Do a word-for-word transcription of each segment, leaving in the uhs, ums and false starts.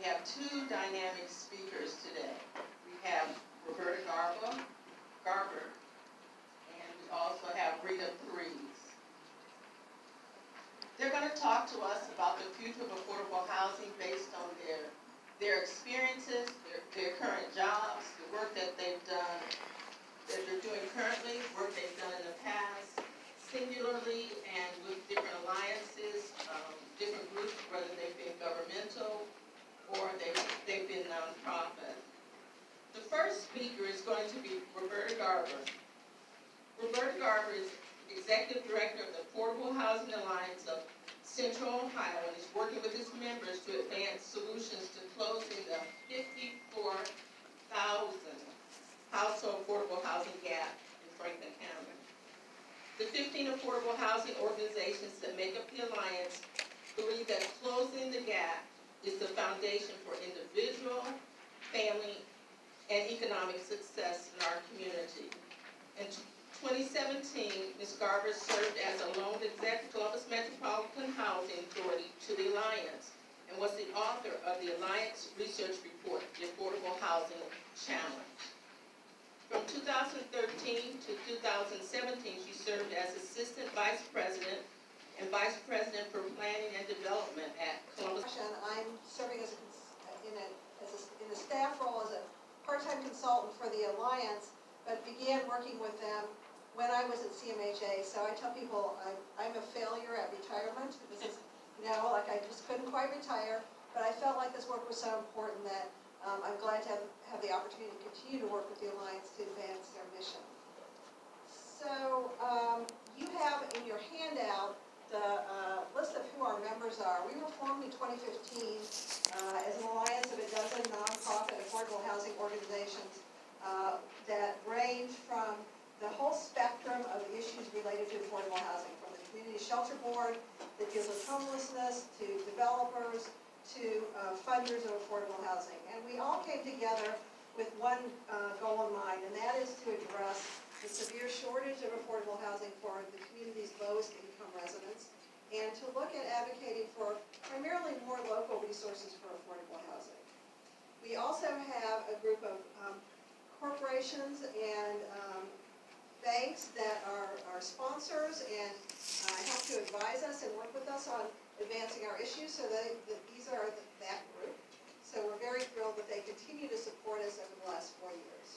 have two dynamic speakers today. We have Roberta Garber, Garber, and we also have Rita Threes. They're going to talk to us about the future of affordable housing based on their, their experiences, their, their current jobs, the work that they've done, that they're doing currently, work they've done in the past, singularly and with different alliances, um, different groups, whether they've been governmental or they've, they've been nonprofit. The first speaker is going to be Roberta Garber. Roberta Garber is Executive Director of the Affordable Housing Alliance of Central Ohio and is working with its members to advance solutions to closing the fifty-four thousand household affordable housing gap in Franklin County. The fifteen affordable housing organizations that make up the alliance believe that closing the gap is the foundation for individual, family, and economic success in our community. In twenty seventeen, Miz Garber served as a loan executive at Columbus Metropolitan Housing Authority to the Alliance and was the author of the Alliance Research Report, The Affordable Housing Challenge. From two thousand thirteen to two thousand seventeen, she served as Assistant Vice President and Vice President for Planning and Development at Columbus. I'm serving as a, in, a, as a, in a staff role as a part-time consultant for the Alliance, but began working with them when I was at C M H A. So I tell people I'm, I'm a failure at retirement. This is, you know, like I just couldn't quite retire, but I felt like this work was so important that um, I'm glad to have, have the opportunity to continue to work with the Alliance to advance their mission. So um, you have in your handout the uh, list of who our members are. We were formed in twenty fifteen uh, as an alliance of a dozen nonprofit affordable housing organizations uh, that range from the whole spectrum of issues related to affordable housing, from the Community Shelter Board that deals with homelessness, to developers, to uh, funders of affordable housing. And we all came together with one uh, goal in mind, and that is to address the severe shortage of affordable housing for the community's lowest income residents, and to look at advocating for primarily more local resources for affordable housing. We also have a group of um, corporations and um, banks that are our sponsors and uh, help to advise us and work with us on advancing our issues, so that, that these are the, that group. So we're very thrilled that they continue to support us over the last four years.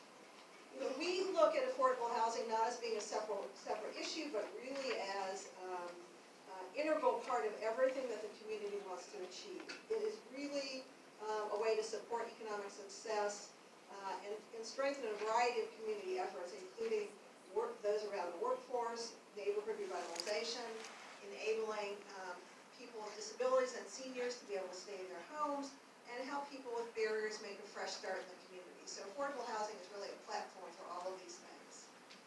We look at affordable housing not as being a separate, separate issue, but really as um, an integral part of everything that the community wants to achieve. It is really um, a way to support economic success uh, and, and strengthen a variety of community efforts, including work, those around the workforce, neighborhood revitalization, enabling um, people with disabilities and seniors to be able to stay in their homes, and help people with barriers make a fresh start in the community. So affordable housing is really a platform for all of these things.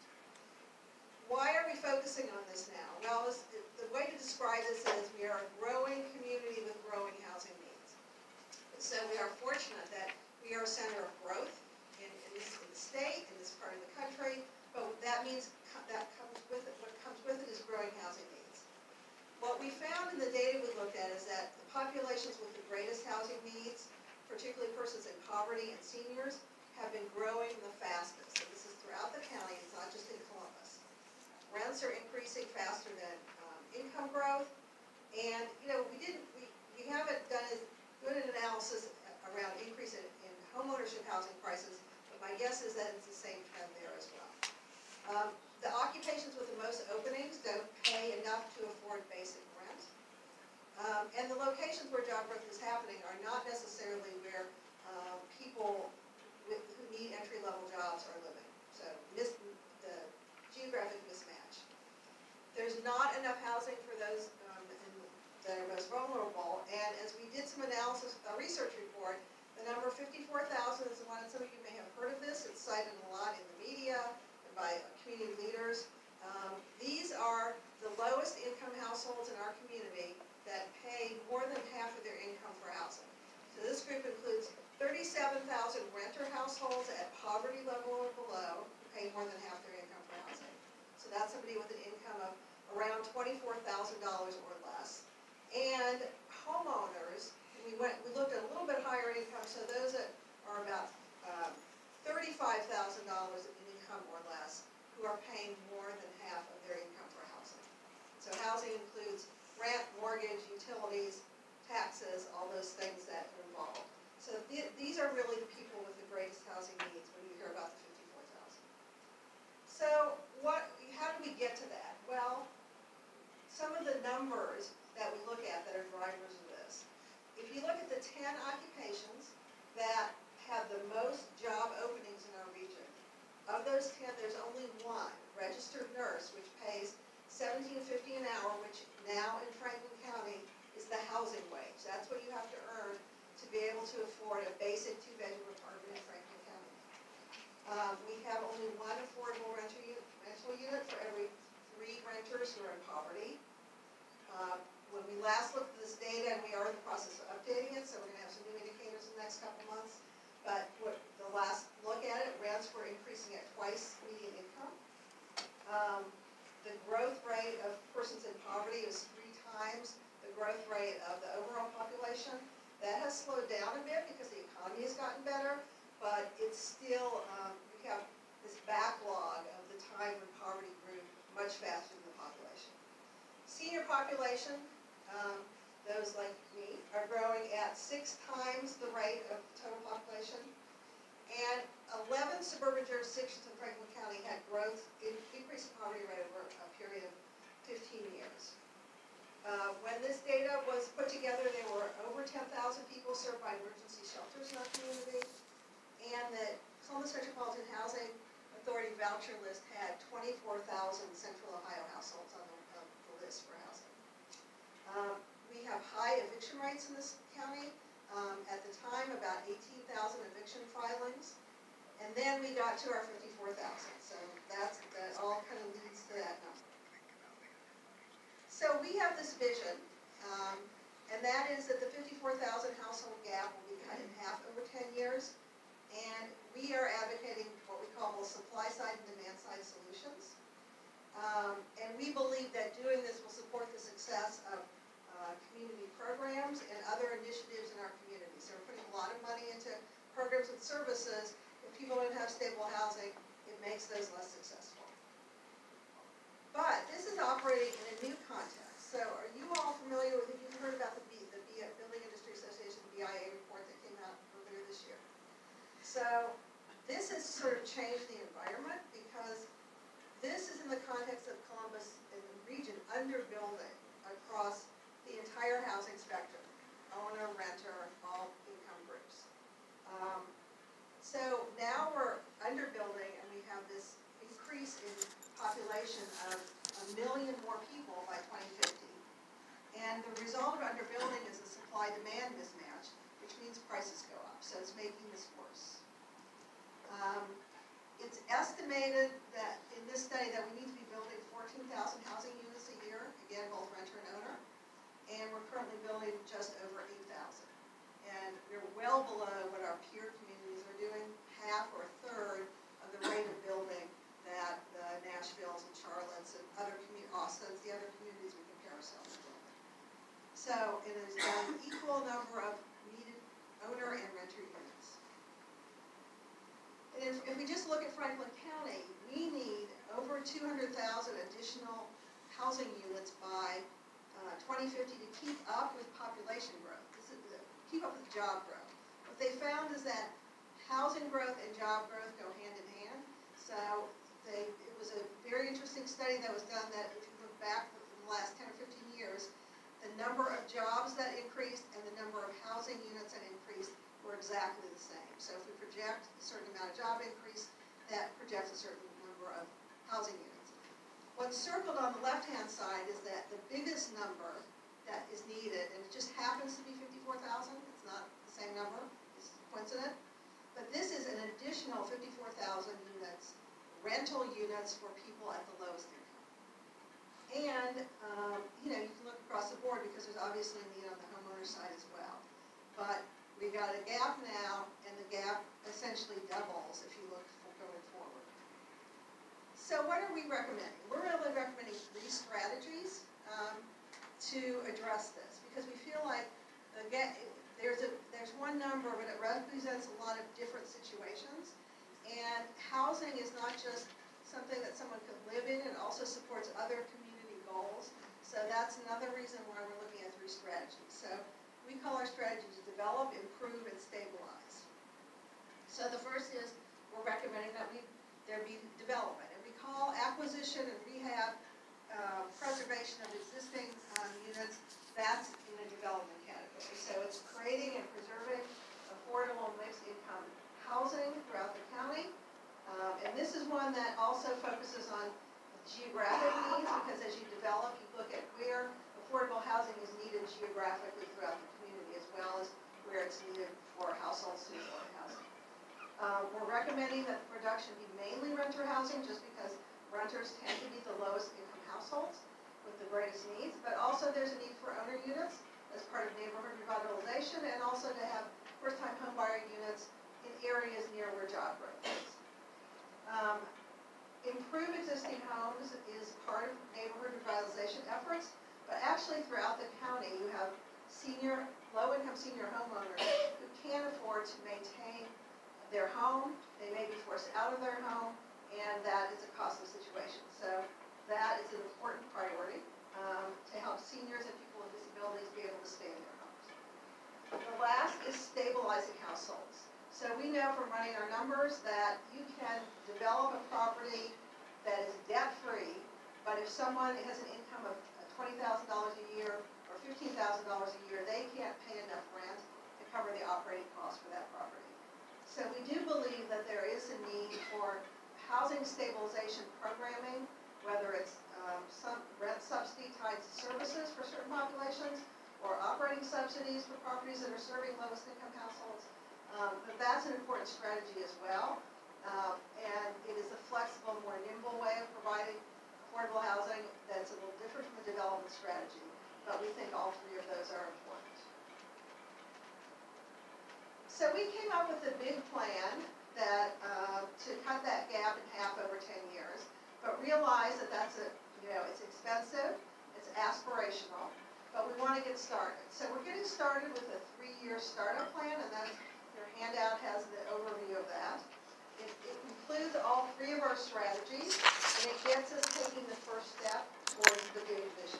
Why are we focusing on this now? Well, this, the way to describe this is we are a growing community with growing housing needs. So we are fortunate that we are a center of growth in, in, this, in the state, in this part of the country, but that means that comes with it, what comes with it is growing housing needs. What we found in the data we looked at is that the populations with the greatest housing needs, particularly persons in poverty and seniors, have been growing the fastest. So this is throughout the county, it's not just in Columbus. Rents are increasing faster than um, income growth, and you know we didn't we, we haven't done as good an analysis around increase in, in homeownership housing prices, but my guess is that it's the same trend there as well. Um, The occupations with the most openings don't pay enough to afford basic rent. Um, and the locations where job growth is happening are not necessarily where um, people with, who need entry-level jobs are living. So mis the geographic mismatch. There's not enough housing for those um, in, that are most vulnerable. And as we did some analysis with our research report, the number fifty-four thousand is the one, and some of you may have heard of this. It's cited a lot in the media by community leaders. Um, these are the lowest income households in our community that pay more than half of their income for housing. So this group includes thirty-seven thousand renter households at poverty level or below who pay more than half their income for housing. So that's somebody with an income of around twenty-four thousand dollars or less. And homeowners, we went, we looked at a little bit ten occupations that have the most job openings in our region. Of those ten, there's only one, registered nurse, which pays seventeen fifty an hour, which now in Franklin County is the housing wage. That's what you have to earn to be able to afford a basic two-bedroom apartment in Franklin County. Um, we have only one affordable rental unit, rental unit for every three renters who are in poverty. Uh, when we last looked at this data, and we are in the process of updating it, so we're going to have some new indicators in the next couple months. But what, the last look at it, rents were increasing at twice median income. Um, the growth rate of persons in poverty is three times the growth rate of the overall population. That has slowed down a bit because the economy has gotten better, but it's still, um, we have this backlog of the time when poverty grew much faster than the population. Senior population, um, those like me, are growing at six times the rate of the total population. And eleven suburban jurisdictions in Franklin County had growth, in, increase in poverty rate over a period of fifteen years. Uh, when this data was put together, there were over ten thousand people served by emergency shelters in our community. And the Columbus Metropolitan Housing Authority voucher list had twenty-four thousand Central Ohio households on the, uh, the list for housing. Um, we have high eviction rates in this county. Um, at the time, about eighteen thousand eviction filings. And then we got to our fifty-four thousand. So that's, that all kind of leads to that number. So we have this vision, um, and that is that the fifty-four thousand household gap will be cut in half over ten years. And we are advocating what we call both supply side and demand side solutions. Um, and we believe that doing this will support the success of uh, community programs and other initiatives in our community. So we're putting a lot of money into programs and services. If people don't have stable housing, it makes those less successful. But this is operating in a new context. So are you all familiar with, if you've heard about the, B, the B, Building Industry Association, B I A report that came out earlier this year? So this has sort of changed the environment because this is in the context of Columbus and the region underbuilding across the entire housing spectrum, owner, renter, all income groups. Um, so now we're underbuilding and we have this increase in population of a million more people by twenty fifty. And the result of underbuilding is a supply-demand mismatch, which means prices go up. So it's making this worse. Um, it's estimated that in this study that we need to be building fourteen thousand housing units a year, again, both renter and owner. And we're currently building just over eight thousand. And we're well below what our peer communities are doing, half or a third of the rate of building that the Nashvilles and Charlottes and other communities, Austins, the other communities we compare ourselves to. So it is an equal number of needed owner and renter units. And if, if we just look at Franklin County, we need over two hundred thousand additional housing units by uh, twenty fifty to keep up with population growth. This is the, keep up with job growth. What they found is that housing growth and job growth go hand in hand. So they, it was a very interesting study that was done that if you look back in the last ten or fifteen years, the number of jobs that increased and the number of housing units that increased were exactly the same. So if we project a certain amount of job increase, that projects a certain number of housing units. What's circled on the left-hand side is that the biggest number that is needed, and it just happens to be fifty-four thousand, it's not the same number, it's coincident, but this is an additional fifty-four thousand units, rental units for people at the lowest income. And, um, you know, you can look across the board because there's obviously a need on the homeowner side as well. But we've got a gap now, and the gap essentially doubles if you look for going forward. So what are we recommending? We're really recommending three strategies um, to address this because we feel like the get, there's, a, there's one number, but it represents a lot of different situations. And housing is not just something that someone could live in, it also supports other community goals. So that's another reason why we're looking at three strategies. So we call our strategies develop, improve, and stabilize. So the first is we're recommending that we there be development. And we call acquisition and rehab, uh, preservation of existing um, units, that's in the development category. So it's creating and preserving one that also focuses on geographic needs, because as you develop, you look at where affordable housing is needed geographically throughout the community, as well as where it's needed for households to afford housing. Uh, we're recommending that the production be mainly renter housing, just because renters tend to be the lowest income households with the greatest needs, but also there's a need for owner units as part of neighborhood revitalization, and also to have first-time home buyer units in areas near where job growth is. Um, improve existing homes is part of neighborhood revitalization efforts, but actually throughout the county you have senior, low-income senior homeowners who can't afford to maintain their home. They may be forced out of their home, and that is a costly situation. So that is an important priority um, to help seniors and people with disabilities be able to stay in their homes. The last is stabilizing households. So we know from running our numbers that you can develop a property that is debt-free, but if someone has an income of twenty thousand dollars a year or fifteen thousand dollars a year, they can't pay enough rent to cover the operating costs for that property. So we do believe that there is a need for housing stabilization programming, whether it's um, some rent subsidy tied to services for certain populations, or operating subsidies for properties that are serving lowest income households. Um, but that's an important strategy as well. Um, and it is a flexible, more nimble way of providing affordable housing that's a little different from the development strategy. But we think all three of those are important. So we came up with a big plan that uh, to cut that gap in half over ten years, but realize that that's a, you know, it's expensive, it's aspirational, but we want to get started. So we're getting started with a three-year startup plan, and that's, your handout has the overview of that. It, it includes all three of our strategies, and it gets us taking the first step towards the big vision.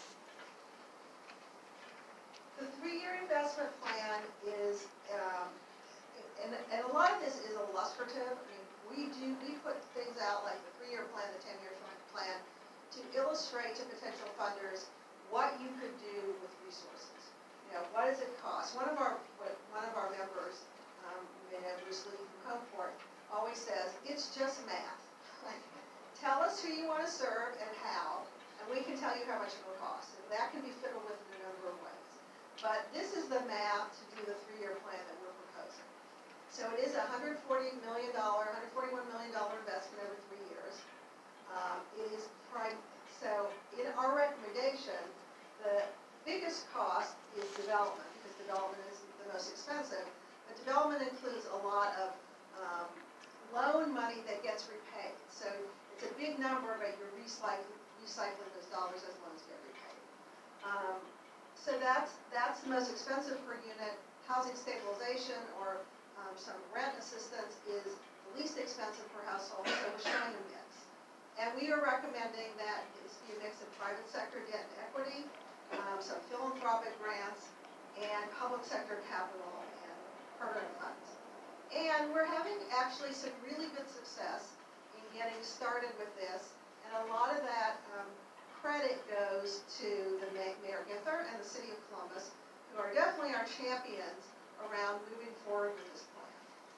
The three-year investment plan is, um, and, and a lot of this is illustrative. I mean, we do, we put things out like the three-year plan, the ten-year plan, to illustrate to potential funders what you could do with resources. You know, what does it cost? One of our one of our members, um, you know, Bruce Lee from Homeport, always says it's just math. Like, tell us who you want to serve and how, and we can tell you how much it will cost. And that can be fiddled with in a number of ways. But this is the math to do the three-year plan that we're proposing. So it is a one hundred forty million dollars, one hundred forty-one million dollars investment over three years. Um, it is prime. So in our recommendation, the biggest cost is development, because development is the most expensive. But development includes a lot of um, loan money that gets repaid. So it's a big number, but you're recycling, recycling those dollars as loans get repaid. Um, so that's, that's the most expensive per unit. Housing stabilization or um, some rent assistance is the least expensive per household, so we're showing a mix. And we are recommending that this be a mix of private sector debt and equity, um, some philanthropic grants, and public sector capital and permanent funds. And we're having actually some really good success in getting started with this, and a lot of that um, credit goes to the Mayor Ginther and the City of Columbus, who are definitely our champions around moving forward with this plan.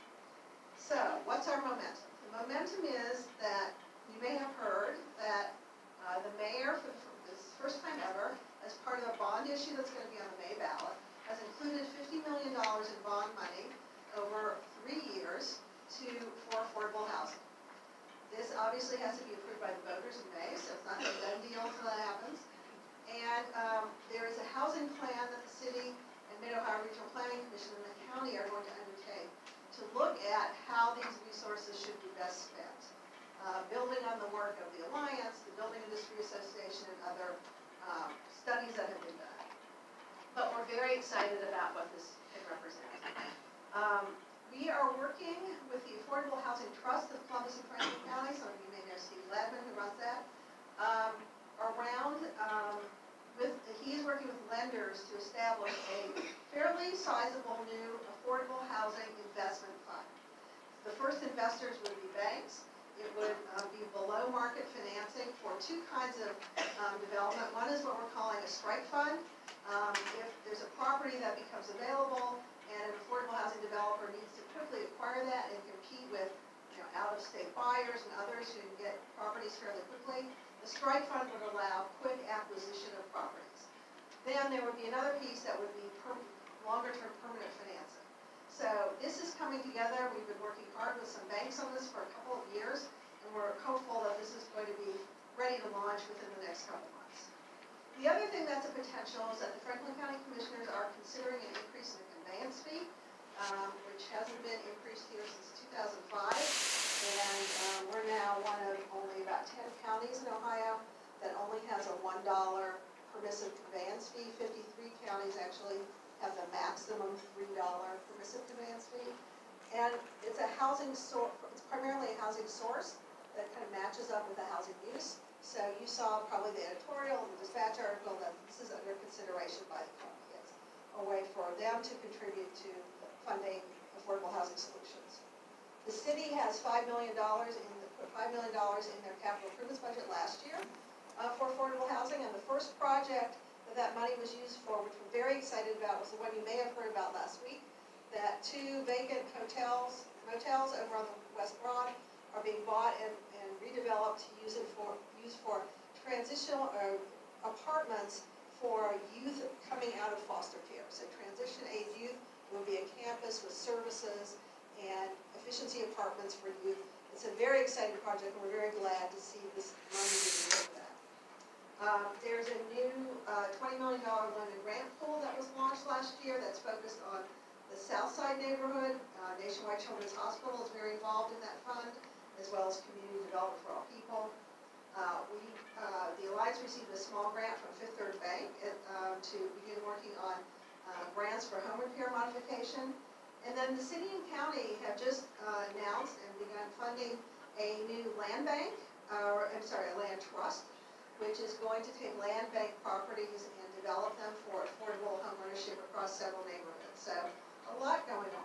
So, what's our momentum? The momentum is that you may have heard that uh, the mayor, for, for this first time ever, as part of a bond issue that's going to be on the May ballot, has included fifty million dollars in bond money over three years to for affordable housing. This obviously has to be approved by the voters in May, so it's not a done deal until that happens. And um, there is a housing plan that the city and Mid-Ohio Regional Planning Commission and the county are going to undertake to look at how these resources should be best spent. Uh, building on the work of the Alliance, the Building Industry Association, and other um, studies that have been done. But we're very excited about what this can represent. Um, we are working with the Affordable Housing Trust of Columbus and Franklin County. Some of you may know Steve Ladman, who runs that. Um, around, um, with he's working with lenders to establish a fairly sizable new affordable housing investment fund. The first investors would be banks. It would uh, be below market financing for two kinds of um, development. One is what we're calling a strike fund. Um, if there's a property that becomes available and an affordable housing developer needs to quickly acquire that and compete with, you know, out-of-state buyers and others who can get properties fairly quickly. The strike fund would allow quick acquisition of properties. Then there would be another piece that would be per longer-term permanent financing. So this is coming together. We've been working hard with some banks on this for a couple of years, and we're hopeful that this is going to be ready to launch within the next couple of months. The other thing that's a potential is that the Franklin County Commissioners are considering an increase in the conveyance fee, um, which hasn't been increased here since two thousand five, and um, we're now one of only about ten counties in Ohio that only has a one dollar permissive conveyance fee. fifty-three counties actually have the maximum three dollar permissive conveyance fee. And it's a housing source, it's primarily a housing source that kind of matches up with the housing use. So you saw probably the editorial and the dispatch article that this is under consideration by the county. It's a way for them to contribute to funding affordable housing solutions. The city has five million dollars in the, put five million dollars in their capital improvements budget last year uh, for affordable housing, and the first project that that money was used for, which we're very excited about, was the one you may have heard about last week, that two vacant hotels, motels over on the West Broad are being bought and, and redeveloped to use it for, use for transitional or apartments for youth coming out of foster care. So transition age youth will be a campus with services and efficiency apartments for youth. It's a very exciting project, and we're very glad to see this money being looked at. Um, there's a new uh, twenty million dollar loan and grant pool that was launched last year that's focused on the South Side neighborhood. Uh, Nationwide Children's Hospital is very involved in that fund, as well as Community Development for All People. Uh, we, uh, the Alliance received a small grant from Fifth Third Bank at, um, to begin working on uh, grants for home repair modification. And then the city and county have just uh, announced and begun funding a new land bank, uh, or I'm sorry, a land trust, which is going to take land bank properties and develop them for affordable home ownership across several neighborhoods. So a lot going on.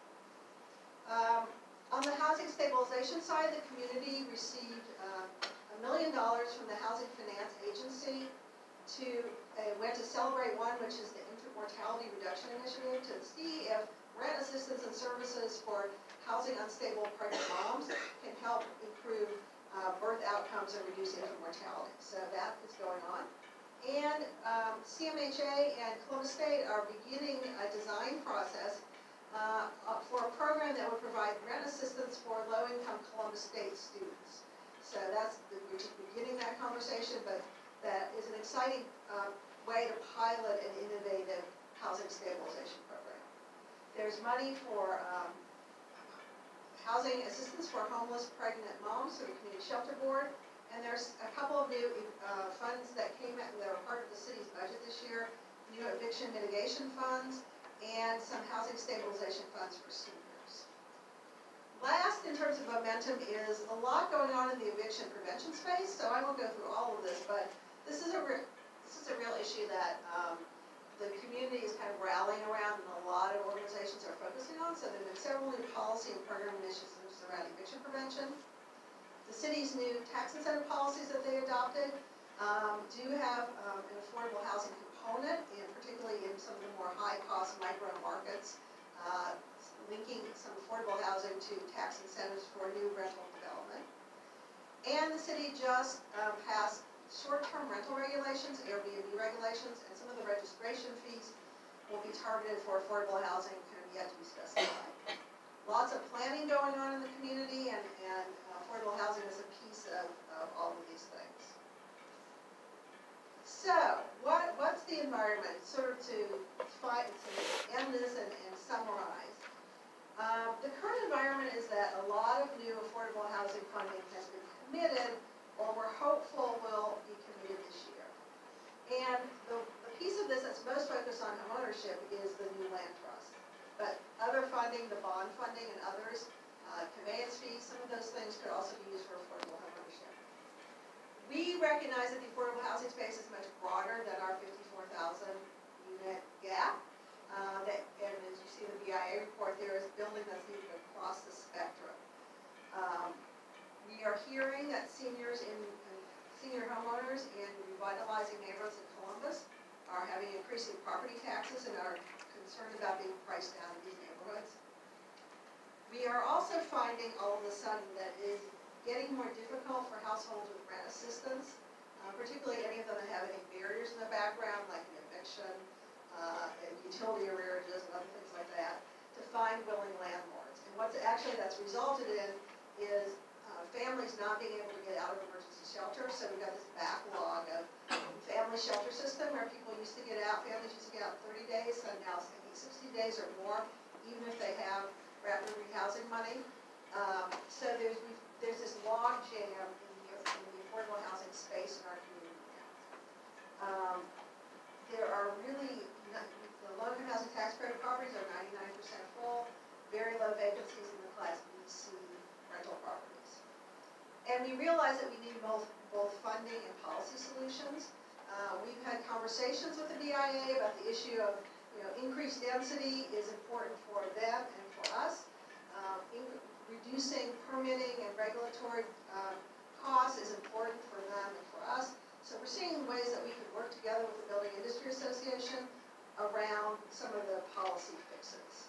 Um, on the housing stabilization side, the community received uh, a million dollars from the Housing Finance Agency to, uh, went to Celebrate One, which is the Infant Mortality Reduction Initiative, to see if rent assistance and services for housing unstable pregnant moms can help improve Uh, birth outcomes and reduce infant mortality. So that is going on. And um, C M H A and Columbus State are beginning a design process uh, for a program that would provide rent assistance for low-income Columbus State students. So that's, the, we're just beginning that conversation, but that is an exciting uh, way to pilot an innovative housing stabilization program. There's money for um, housing assistance for homeless pregnant moms through the Community Shelter Board, and there's a couple of new uh, funds that came out that are part of the city's budget this year, new eviction mitigation funds, and some housing stabilization funds for seniors. Last, in terms of momentum, is a lot going on in the eviction prevention space, so I won't go through all of this, but this is a, re this is a real issue that um, the community is kind of rallying around, and a lot of organizations are focusing on. So there have been several new policy and program initiatives around eviction prevention. The city's new tax incentive policies that they adopted um, do have um, an affordable housing component, and particularly in some of the more high-cost micro markets, uh, linking some affordable housing to tax incentives for new rental development. And the city just um, passed short-term rental regulations, Airbnb regulations, and some of the registration fees will be targeted for affordable housing, kind of yet to be specified. Lots of planning going on in the community, and, and uh, affordable housing is a piece of, of all of these things. So, what, what's the environment? Sort of to, fight, to end this and, and summarize. Um, the current environment is that a lot of new affordable housing funding has been committed, or we're hopeful will be committed this year. And the, the piece of this that's most focused on homeownership is the new land trust. But other funding, the bond funding and others, uh, conveyance fees, some of those things could also be used for affordable homeownership. We recognize that the affordable housing space is much broader than our fifty-four thousand unit gap. Uh, that, and as you see in the B I A report, there is building that's needed across the spectrum. Um, We are hearing that seniors in, in senior homeowners in revitalizing neighborhoods in Columbus are having increasing property taxes and are concerned about being priced down in these neighborhoods. We are also finding all of a sudden that it is getting more difficult for households with rent assistance, uh, particularly any of them that have any barriers in the background, like an eviction, uh, and utility arrearages and other things like that, to find willing landlords. And what's actually that's resulted in is uh, families not being able to get out of emergency shelter. So we've got this backlog of family shelter system where people used to get out, families used to get out in thirty days, and now it's taking sixty days or more, even if they have rapid rehousing money. Um, so there's there's this log jam in the, in the affordable housing space in our community now. Um, there are really, not, the low-income housing tax credit properties are ninety-nine percent full, very low vacancies in the Class B, C rental properties. And we realize that we need both, both funding and policy solutions. Uh, we've had conversations with the B I A about the issue of, you know, increased density is important for them and for us. Um, in, reducing permitting and regulatory uh, costs is important for them and for us. So we're seeing ways that we can work together with the Building Industry Association around some of the policy fixes.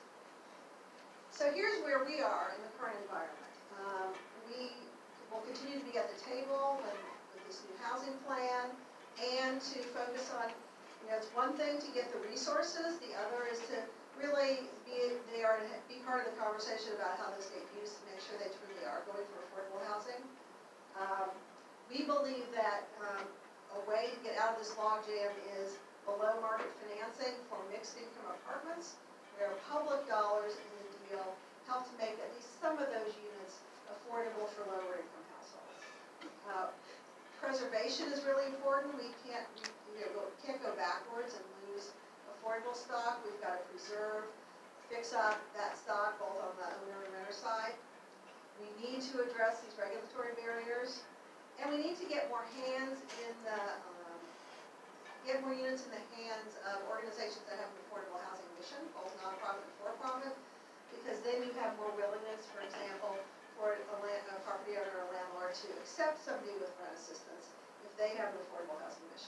So here's where we are in the current environment. Um, we will continue to be at the table with, with this new housing plan, and to focus on, you know, it's one thing to get the resources, the other is to really be there and be part of the conversation about how those get used to make sure they truly are going for affordable housing. Um, we believe that um, a way to get out of this logjam is below market financing for mixed income apartments, where public dollars in the deal help to make at least some of those units affordable for lower income households. Uh, preservation is really important. We can't, we, you know, can't go backwards and lose affordable stock. We've got to preserve, fix up that stock both on the owner and renter side. We need to address these regulatory barriers, and we need to get more hands in the, um, get more units in the hands of organizations that have an affordable housing mission, both nonprofit and for-profit, because then you have more willingness, for example, for a, land, a property owner or landlord to accept somebody with rent assistance if they have an affordable housing mission.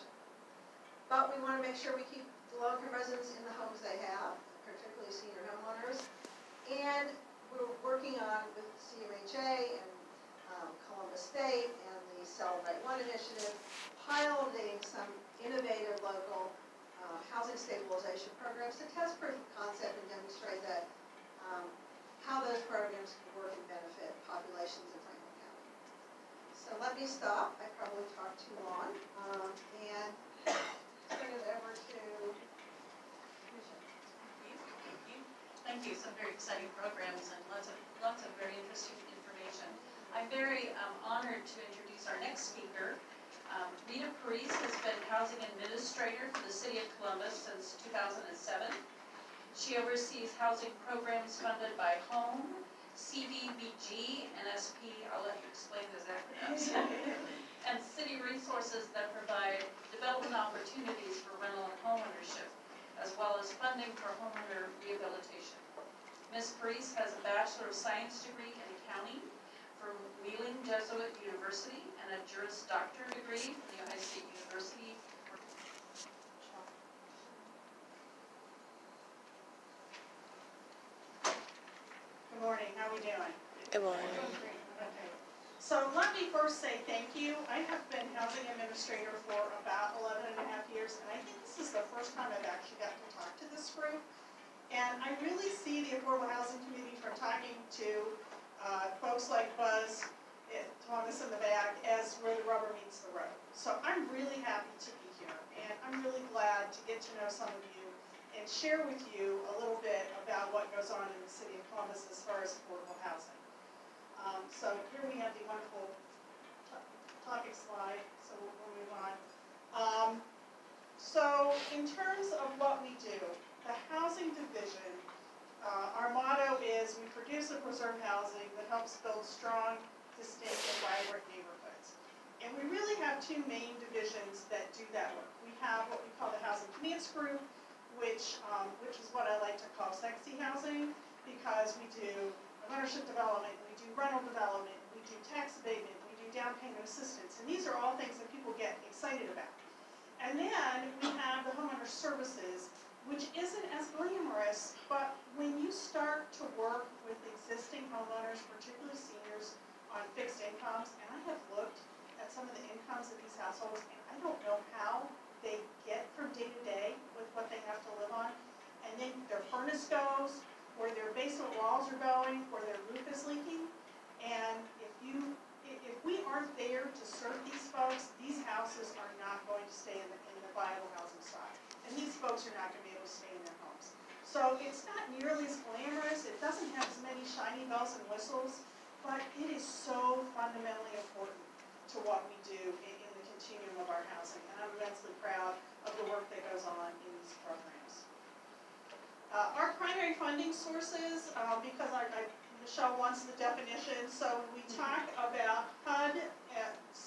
But we want to make sure we keep the low-income residents in the homes they have, particularly senior homeowners. And we're working on, with C M H A and um, Columbus State and the Celebrate One initiative, piloting some innovative local uh, housing stabilization programs to test proof of concept and demonstrate that um, how those programs can work and benefit populations in Franklin County. So let me stop. I probably talked too long. Um, and turn it over to Tricia. Thank you. Thank you. Some very exciting programs and lots of lots of very interesting information. I'm very um, honored to introduce our next speaker. Um, Rita Parise has been housing administrator for the City of Columbus since two thousand seven. She oversees housing programs funded by HOME, C D B G, and S P, I'll let you explain those acronyms, and city resources that provide development opportunities for rental and homeownership, as well as funding for homeowner rehabilitation. Miz Parise has a Bachelor of Science degree in accounting from Wheeling Jesuit University and a Juris Doctor degree from the Ohio State University. Good morning, how are we doing? Good morning. Okay. So let me first say thank you. I have been housing administrator for about eleven and a half years, and I think this is the first time I've actually gotten to talk to this group. And I really see the Affordable Housing Committee, from talking to uh, folks like Buzz, Thomas in the back, as where the rubber meets the road. So I'm really happy to be here, and I'm really glad to get to know some of you and share with you a little bit about what goes on in the City of Columbus as far as affordable housing. Um, so here we have the wonderful topic slide, so we'll, we'll move on. Um, so in terms of what we do, the housing division, uh, our motto is we produce and preserve housing that helps build strong, distinct, and vibrant neighborhoods. And we really have two main divisions that do that work. We have what we call the Housing Finance Group, which um, which is what I like to call sexy housing, because we do ownership development, we do rental development, we do tax abatement, we do down payment assistance, and these are all things that people get excited about. And then we have the homeowner services, which isn't as glamorous, but when you start to work with existing incomes of these households, and I don't know how they get from day to day with what they have to live on. And then their furnace goes, or their basement walls are going, or their roof is leaking. And if you, if, if we aren't there to serve these folks, these houses are not going to stay in the, in the viable housing stock. And these folks are not gonna be able to stay in their homes. So it's not nearly as glamorous, it doesn't have as many shiny bells and whistles, but it is so fundamentally important to what we do in, in the continuum of our housing. And I'm immensely proud of the work that goes on in these programs. Uh, our primary funding sources, uh, because I, I, Michelle wants the definition, so we talk about H U D, uh,